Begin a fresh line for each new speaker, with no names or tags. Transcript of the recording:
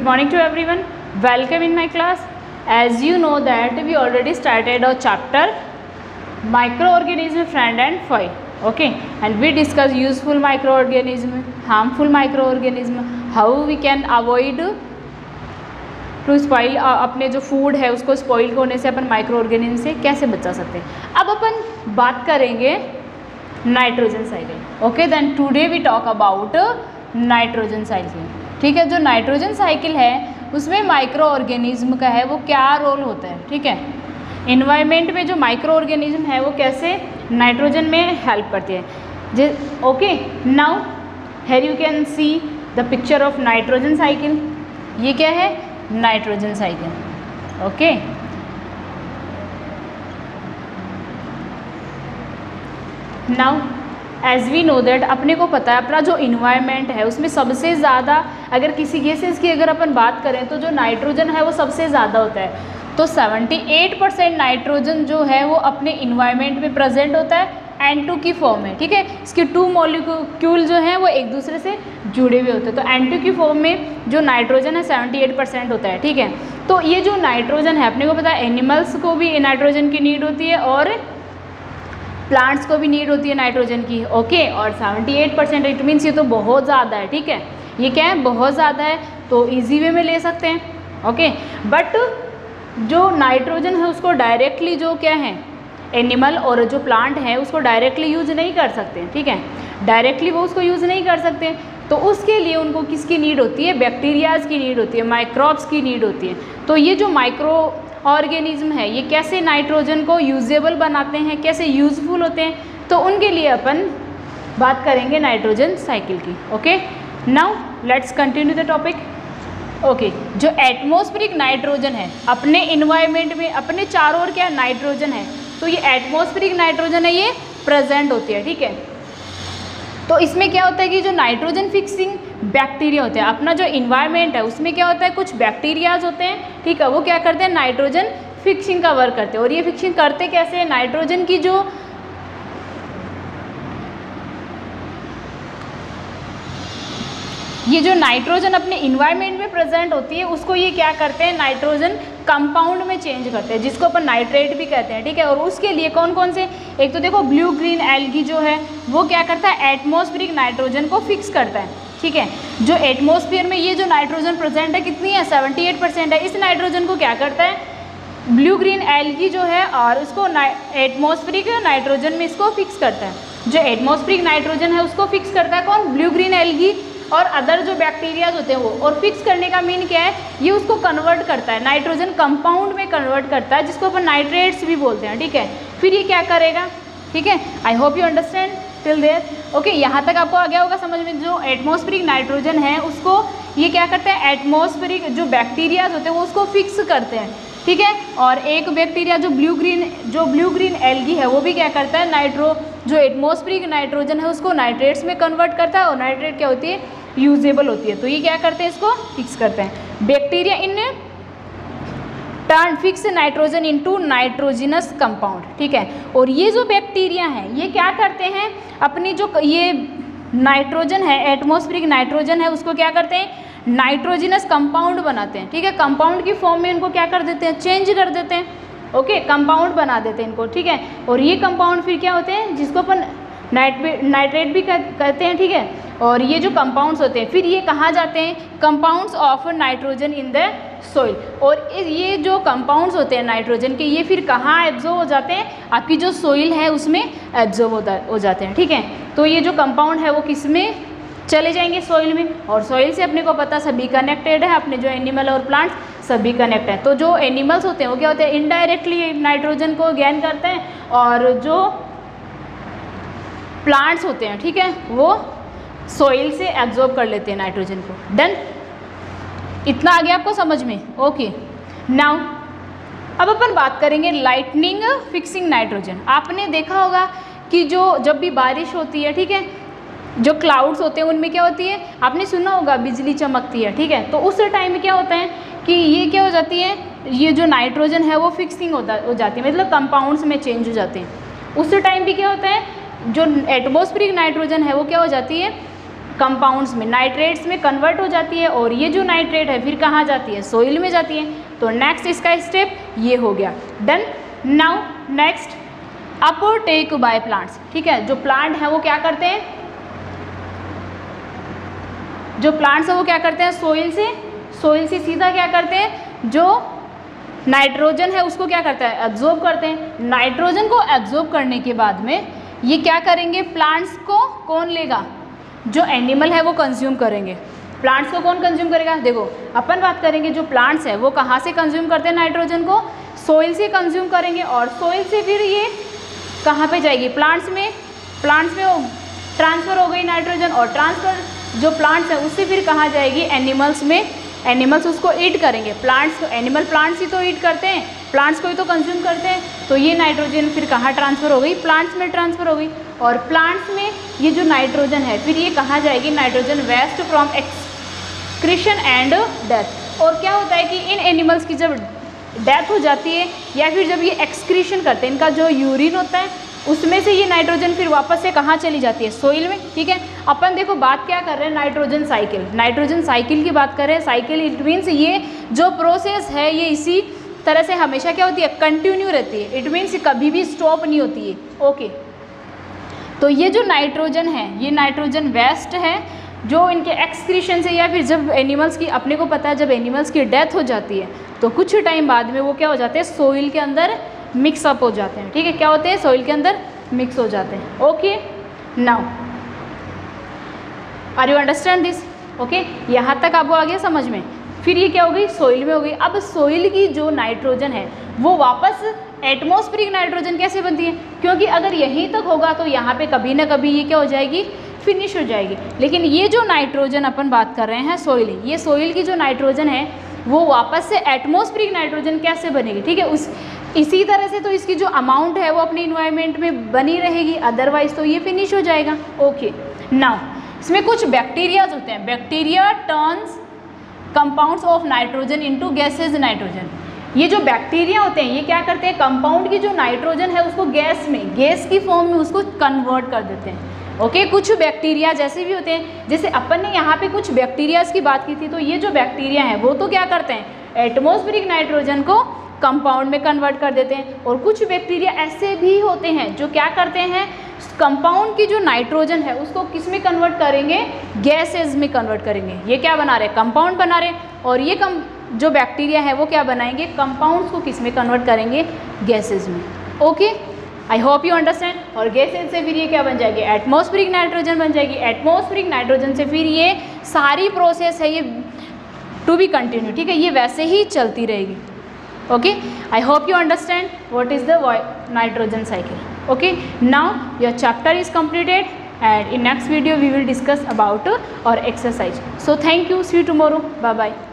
Good morning to everyone. Welcome in my class. As you know that we already started our chapter microorganism friend and foe. Okay, and we discuss useful microorganism, harmful microorganism, how we can avoid to spoil अपने जो food है उसको spoil होने से अपन micro organism से कैसे बचा सकते हैं। अब अपन बात करेंगे nitrogen cycle. Okay, then today we talk about nitrogen cycle. ठीक है, जो नाइट्रोजन साइकिल है उसमें माइक्रो ऑर्गेनिज्म का है वो क्या रोल होता है। ठीक है, इन्वायरमेंट में जो माइक्रो ऑर्गेनिज्म है वो कैसे नाइट्रोजन में हेल्प करती है। Okay, now here you can see the picture of nitrogen cycle. ये क्या है? Nitrogen cycle. Okay, now as we know that अपने को पता है अपना जो इन्वायरमेंट है उसमें सबसे ज़्यादा अगर किसी गैसेस की अगर अपन बात करें तो जो नाइट्रोजन है वो सबसे ज़्यादा होता है। तो 78% नाइट्रोजन जो है वो अपने इन्वायरमेंट में प्रेजेंट होता है N2 की फॉर्म में। ठीक है, इसके 2 मॉलिक्यूल जो हैं वो एक दूसरे से जुड़े हुए होते हैं। तो N2 की फॉर्म में जो नाइट्रोजन है 78% होता है। ठीक है, तो ये जो नाइट्रोजन है अपने को पता है एनिमल्स को भी नाइट्रोजन की नीड होती है और प्लांट्स को भी नीड होती है नाइट्रोजन की। ओके, और 78% इट मीन्स ये तो बहुत ज़्यादा है। ठीक है, ये क्या है? बहुत ज़्यादा है, तो ईजी वे में ले सकते हैं। ओके, बट जो नाइट्रोजन है उसको डायरेक्टली जो क्या है एनिमल और जो प्लांट है उसको डायरेक्टली यूज नहीं कर सकते। ठीक है, डायरेक्टली वो उसको यूज़ नहीं कर सकते, तो उसके लिए उनको किसकी नीड होती है? बैक्टीरियाज की नीड होती है, माइक्रोब्स की नीड होती है। तो ये जो माइक्रो ऑर्गेनिज्म है ये कैसे नाइट्रोजन को यूजेबल बनाते हैं, कैसे यूजफुल होते हैं, तो उनके लिए अपन बात करेंगे नाइट्रोजन साइकिल की। Okay, now let's continue the topic. Okay, जो एटमॉस्फेरिक नाइट्रोजन है अपने इन्वायरमेंट में अपने चारों ओर क्या नाइट्रोजन है, तो ये एटमॉस्फेरिक नाइट्रोजन है ये प्रेजेंट होती है। ठीक है, तो इसमें क्या होता है कि जो नाइट्रोजन फिक्सिंग बैक्टीरिया होते हैं अपना जो इन्वायरमेंट है उसमें क्या होता है कुछ बैक्टीरियाज होते हैं। ठीक है, वो क्या करते हैं नाइट्रोजन फिक्सिंग का वर्क करते हैं। और ये फिक्सिंग करते कैसे हैं? नाइट्रोजन की जो ये जो नाइट्रोजन अपने इन्वायरमेंट में प्रेजेंट होती है उसको ये क्या करते हैं नाइट्रोजन कंपाउंड में चेंज करते हैं जिसको अपन नाइट्रेट भी कहते हैं। ठीक है, और उसके लिए कौन कौन से, एक तो देखो ब्लू ग्रीन एल्गी जो है वो क्या करता है एटमॉस्फेरिक नाइट्रोजन को फिक्स करता है। ठीक है, जो एटमॉस्फेयर में ये जो नाइट्रोजन प्रेजेंट है कितनी है? 78% है। इस नाइट्रोजन को क्या करता है ब्लू ग्रीन एल्गी जो है और उसको एटमॉस्फेरिक नाइट्रोजन में इसको फिक्स करता है। जो एटमॉस्फेरिक नाइट्रोजन है उसको फिक्स करता है कौन? ब्लू ग्रीन एल्गी और अदर जो बैक्टीरियाज होते हैं वो। और फिक्स करने का मीन क्या है? ये उसको कन्वर्ट करता है नाइट्रोजन कंपाउंड में कन्वर्ट करता है जिसको अपन नाइट्रेट्स भी बोलते हैं। ठीक है, फिर ये क्या करेगा? ठीक है, I hope you understand till there. Okay, यहाँ तक आपको आ गया होगा समझ में। जो एटमॉस्फेरिक नाइट्रोजन है उसको ये क्या करते हैं एटमॉस्फेरिक जो बैक्टीरियाज होते हैं वो उसको फिक्स करते हैं। ठीक है, और एक बैक्टीरिया जो ब्लू ग्रीन एल्गी है वो भी क्या करता है जो एटमॉस्फेरिक नाइट्रोजन है उसको नाइट्रेट्स में कन्वर्ट करता है। और नाइट्रेट क्या होती है? यूजेबल होती है। तो ये क्या करते हैं इसको फिक्स करते हैं। Bacteria in turn fix nitrogen into nitrogenous compound. ठीक है, और ये जो बैक्टीरिया हैं ये क्या करते हैं अपनी जो ये नाइट्रोजन है एटमॉस्फेरिक नाइट्रोजन है उसको क्या करते हैं नाइट्रोजिनस कंपाउंड बनाते हैं। ठीक है, कंपाउंड की फॉर्म में इनको क्या कर देते हैं? चेंज कर देते हैं। ओके, कंपाउंड बना देते हैं इनको। ठीक है, और ये कंपाउंड फिर क्या होते हैं जिसको अपन नाइट्रेट भी कहते हैं। ठीक है, और ये जो कंपाउंड्स होते हैं फिर ये कहाँ जाते हैं? Compounds of nitrogen in the soil. और ये जो कंपाउंड्स होते हैं नाइट्रोजन के ये फिर कहाँ एब्जॉर्ब हो जाते हैं? आपकी जो सोइल है उसमें एब्जॉर्ब हो जाते हैं। ठीक है, तो ये जो कंपाउंड है वो किस में चले जाएंगे? सोइल में। और सोइल से अपने को पता सभी कनेक्टेड है, अपने जो एनिमल और प्लांट्स सभी कनेक्ट हैं। तो जो एनिमल्स होते हैं वो क्या होते हैं इनडायरेक्टली नाइट्रोजन को गेन करते हैं और जो प्लांट्स होते हैं ठीक है वो सॉइल से एब्जॉर्ब कर लेते हैं नाइट्रोजन को। डन, इतना आ गया आपको समझ में? ओके, नाउ अब अपन बात करेंगे लाइटनिंग फिक्सिंग नाइट्रोजन। आपने देखा होगा कि जब भी बारिश होती है ठीक है जो क्लाउड्स होते हैं उनमें क्या होती है, आपने सुना होगा बिजली चमकती है। ठीक है, तो उस टाइम में क्या होता है कि ये क्या हो जाती है, ये जो नाइट्रोजन है वो फिक्सिंग हो जाती है, मतलब कंपाउंड्स में चेंज हो जाते हैं। उस टाइम भी क्या होता है जो एटमॉस्फेरिक नाइट्रोजन है वो क्या हो जाती है कंपाउंड्स में, नाइट्रेट्स में कन्वर्ट हो जाती है और ये जो नाइट्रेट है फिर कहाँ जाती है, सोइल में जाती है। तो नेक्स्ट इसका स्टेप ये हो गया, done. Now next uptake by plants, ठीक है। जो प्लांट है वो क्या करते हैं, जो प्लांट्स है वो क्या करते हैं, सोइल से सीधा क्या करते हैं, जो नाइट्रोजन है उसको क्या करता है, एब्जॉर्ब करते हैं। नाइट्रोजन को एब्जॉर्ब करने के बाद में ये क्या करेंगे, प्लांट्स को कौन लेगा, जो एनिमल है वो कंज्यूम करेंगे। प्लांट्स को कौन कंज्यूम करेगा, देखो अपन बात करेंगे जो प्लांट्स है वो कहाँ से कंज्यूम करते हैं नाइट्रोजन को, सोइल से कंज्यूम करेंगे और सोइल से फिर ये कहाँ पे जाएगी, प्लांट्स में वो ट्रांसफ़र हो गई नाइट्रोजन, और ट्रांसफ़र जो प्लांट्स है उससे फिर कहाँ जाएगी, एनिमल्स में। एनिमल्स उसको ईट करेंगे, प्लांट्स को, एनिमल प्लांट्स ही तो ईट करते हैं, प्लांट्स को ही तो कंज्यूम करते हैं। तो ये नाइट्रोजन फिर कहाँ ट्रांसफ़र हो गई, प्लांट्स में ट्रांसफ़र हो गई। और प्लांट्स में ये जो नाइट्रोजन है फिर ये कहाँ जाएगी, nitrogen waste from excretion and death. और क्या होता है कि इन एनिमल्स की जब डेथ हो जाती है या फिर जब ये एक्सक्रीशन करते हैं, इनका जो यूरिन होता है उसमें से ये नाइट्रोजन फिर वापस से कहाँ चली जाती है, सोइल में, ठीक है। अपन देखो बात क्या कर रहे हैं, नाइट्रोजन साइकिल की बात कर रहे हैं। साइकिल इट मीन्स ये जो प्रोसेस है ये इसी तरह से हमेशा क्या होती है, कंटिन्यू रहती है। इट मीन्स कभी भी स्टॉप नहीं होती है, ओके। तो ये जो नाइट्रोजन है ये नाइट्रोजन वेस्ट है जो इनके एक्सक्रीशन से या फिर जब एनिमल्स की, अपने को पता है जब एनिमल्स की डेथ हो जाती है तो कुछ टाइम बाद में वो क्या हो जाते हैं, सोइल के अंदर मिक्सअप हो जाते हैं, ठीक है। क्या होते हैं, सोइल के अंदर मिक्स हो जाते हैं, okay. Now are you understand this, okay. यहाँ तक आपको आ गया समझ में। फिर ये क्या हो गई, सोइल में हो गई। अब सोइल की जो नाइट्रोजन है वो वापस एटमॉस्फेरिक नाइट्रोजन कैसे बनती है, क्योंकि अगर यहीं तक होगा तो यहाँ पे कभी ना कभी ये क्या हो जाएगी, फिनिश हो जाएगी। लेकिन ये जो नाइट्रोजन अपन बात कर रहे हैं सोइल, ये सोइल की जो नाइट्रोजन है वो वापस से एटमॉस्फेरिक नाइट्रोजन कैसे बनेगी, ठीक है। इसी तरह से तो इसकी जो अमाउंट है वो अपने इन्वायरमेंट में बनी रहेगी, अदरवाइज तो ये फिनिश हो जाएगा, ओके। नाउ इसमें कुछ बैक्टीरियाज होते हैं, bacteria turns compounds of nitrogen into gases nitrogen. ये जो बैक्टीरिया होते हैं ये क्या करते हैं, कंपाउंड की जो नाइट्रोजन है उसको गैस की फॉर्म में उसको कन्वर्ट कर देते हैं, ओके। कुछ बैक्टीरिया जैसे भी होते हैं, जैसे अपन ने यहाँ पे कुछ बैक्टीरियाज की बात की थी, तो ये जो बैक्टीरिया हैं वो तो क्या करते हैं, एटमॉस्फेरिक नाइट्रोजन को कंपाउंड में कन्वर्ट कर देते हैं। और कुछ बैक्टीरिया ऐसे भी होते हैं जो क्या करते हैं, कंपाउंड की जो नाइट्रोजन है उसको किस में कन्वर्ट करेंगे, गैसेज में कन्वर्ट करेंगे। ये क्या बना रहे, कंपाउंड बना रहे, और ये जो बैक्टीरिया है वो क्या बनाएंगे, कंपाउंड्स को किस में कन्वर्ट करेंगे, गैसेज में, okay. I hope you understand. और गैसेज से फिर ये क्या बन जाएगी, एटमॉस्फेरिक नाइट्रोजन बन जाएगी। एटमॉस्फेरिक नाइट्रोजन से फिर ये सारी प्रोसेस है ये टू बी कंटिन्यू, ठीक है, ये वैसे ही चलती रहेगी, okay. I hope you understand what is the nitrogen cycle, okay. Now your chapter is completed and in next video we will discuss about our exercise. So thank you, see you tomorrow, bye bye.